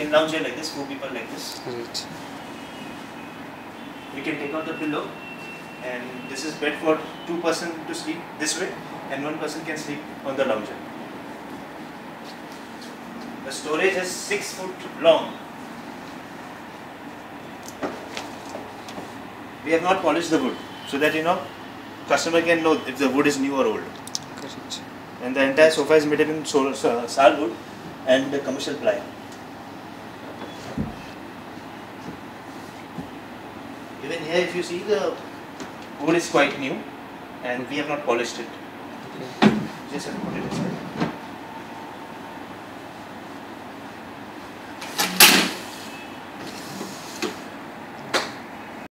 can lounge here like this, 4 people like this. Right. We can take out the pillow, and this is bed for 2 persons to sleep this way, and 1 person can sleep on the lounger. The storage is 6 foot long. We have not polished the wood, so that customer can know if the wood is new or old. Correct. And the entire sofa is made in sal wood and commercial ply. Even here, if you see, the wood is quite new, and we have not polished it. Okay. Just have to put it aside.